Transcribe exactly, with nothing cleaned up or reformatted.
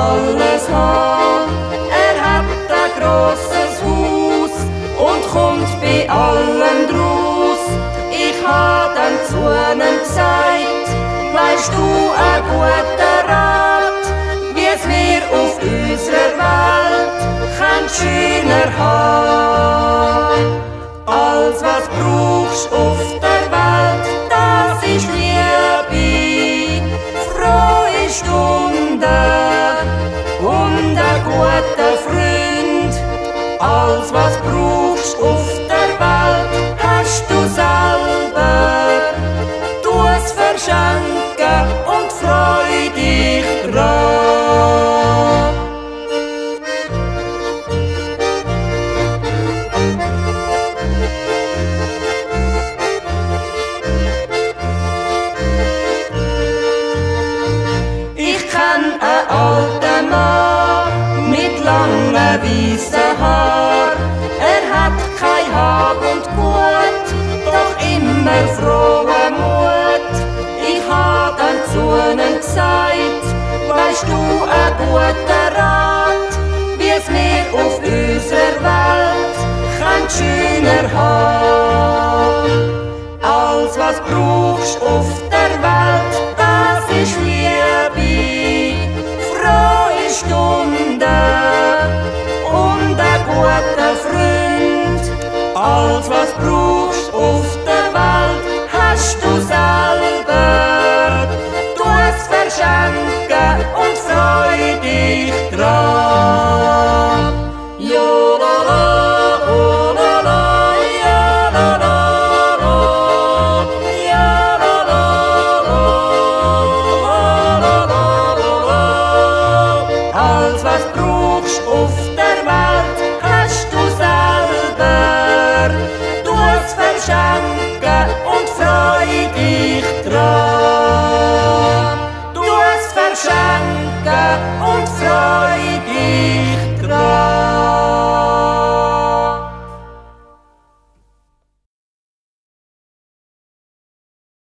alles haben. Er hat ein grosses Haus und kommt bei allen draus. Ich hab dann zu ihm gesagt, weisst du ein guter Rat, wie's wir auf unserer Welt kann schöner haben. Alles was brauchst auf der Welt, das ist Liebe, frohe Stunden und ein guter Freund. Alles was brauchst auf der Welt, hast du selber. Du es verschenken und freu dich dran. Ich kenn einen alten Mann mit langen weißen Haar. Er hat kein Hab und Gut, doch immer frohen Mut. Ich hab dann zu ihm gesagt, weisst du ein guter Rat, wie's wir auf unserer Welt kann schöner haben. Alles was brauchst auf